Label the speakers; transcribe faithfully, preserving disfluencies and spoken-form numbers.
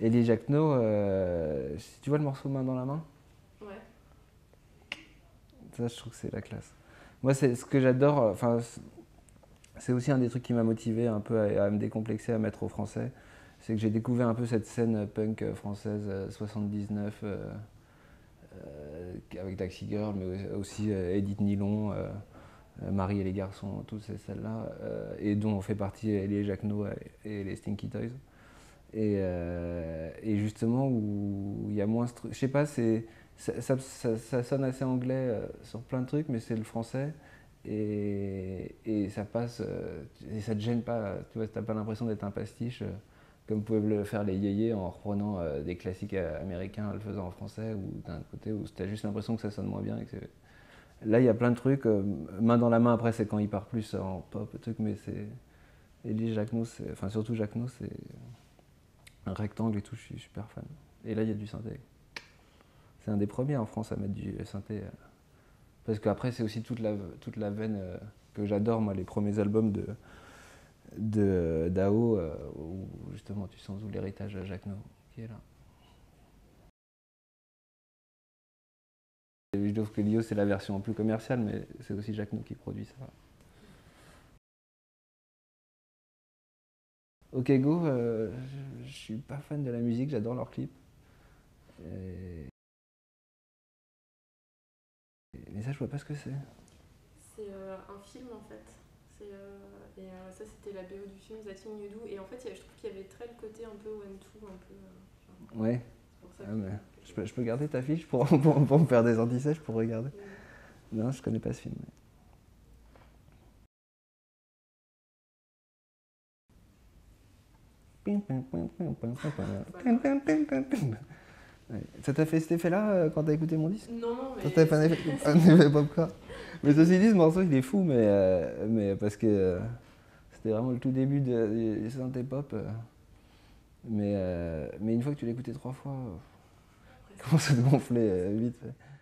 Speaker 1: Elie Jacquenot, euh, tu vois le morceau Main dans la main?
Speaker 2: Ouais.
Speaker 1: Ça, je trouve que c'est la classe. Moi, c'est ce que j'adore. Enfin, c'est aussi un des trucs qui m'a motivé un peu à, à me décomplexer, à mettre au français. C'est que j'ai découvert un peu cette scène punk française euh, soixante-dix-neuf euh, euh, avec Taxi Girl, mais aussi euh, Edith Nylon, euh, Marie et les garçons, toutes ces celles-là, euh, et dont on fait partie Elie Jacquenot et les Stinky Toys. Et, euh, et justement, où il y a moins ce truc. Je sais pas, c'est, ça, ça, ça, ça sonne assez anglais euh, sur plein de trucs, mais c'est le français. Et, et ça passe. Euh, et ça te gêne pas. Tu vois, t'as pas l'impression d'être un pastiche, euh, comme peuvent le faire les yéyés en reprenant euh, des classiques euh, américains, en le faisant en français, ou d'un côté, où t'as juste l'impression que ça sonne moins bien. Et que là, il y a plein de trucs. Euh, main dans la main, après, c'est quand il part plus en pop, truc, mais c'est. Elie Jacquenot, enfin surtout Jacquenot, c'est un rectangle et tout, je suis super fan. Et là, il y a du synthé. C'est un des premiers en France à mettre du synthé. euh, Parce qu'après, c'est aussi toute la, toute la veine euh, que j'adore, moi, les premiers albums de, de d'A O, euh, où justement tu sens tout l'héritage de Jacquenot qui est là. Et je trouve que Lio, c'est la version plus commerciale, mais c'est aussi Jacquenot qui produit ça. Ok Go, euh, je, je suis pas fan de la musique, j'adore leurs clips. Et- Mais ça, je vois pas ce que c'est.
Speaker 2: C'est euh, un film en fait. C'est, euh, et euh, ça, c'était la B O du film That Thing You Do. Et en fait, y a- je trouve qu'il y avait très le côté un peu one-two, un peu. euh, genre,
Speaker 1: Ouais.
Speaker 2: c'est pour ça
Speaker 1: Ah,
Speaker 2: que,
Speaker 1: mais
Speaker 2: que
Speaker 1: je,
Speaker 2: je
Speaker 1: peux,
Speaker 2: l'aime.
Speaker 1: je peux garder ta fiche pour, pour, pour me faire des antisèches pour regarder.
Speaker 2: Oui.
Speaker 1: Non, je connais pas ce film.
Speaker 2: Voilà.
Speaker 1: Ouais. Ça t'a fait cet effet-là euh, quand t'as écouté mon disque?
Speaker 2: Non, non,
Speaker 1: Ça t'a
Speaker 2: mais
Speaker 1: fait un
Speaker 2: c'est.
Speaker 1: effet, un effet popcorn? Mais ceci dit, ce morceau il est fou, mais, euh, mais parce que euh, c'était vraiment le tout début de, du synthé pop. euh, mais, euh, mais une fois que tu l'as écouté trois fois, euh,
Speaker 2: Après,
Speaker 1: il commence à te
Speaker 2: c'est.
Speaker 1: gonfler euh, vite fait.